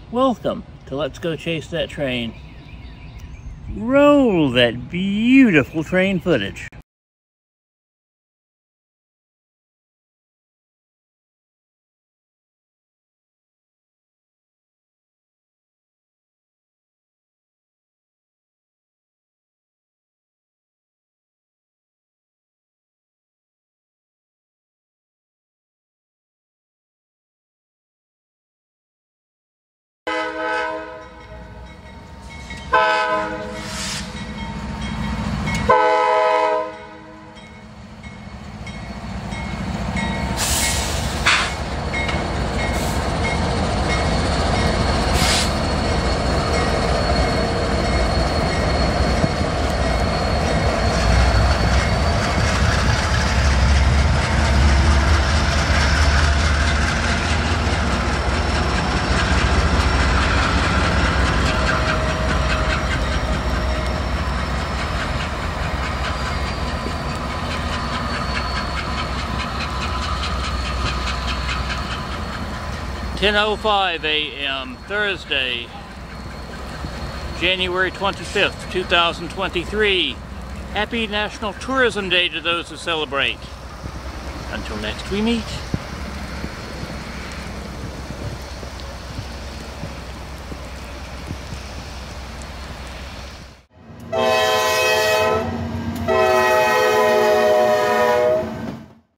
Welcome to Let's Go Chase That Train. Roll that beautiful train footage. (10:05 a.m. Thursday, January 25th, 2023. Happy National Tourism Day to those who celebrate. Until next we meet.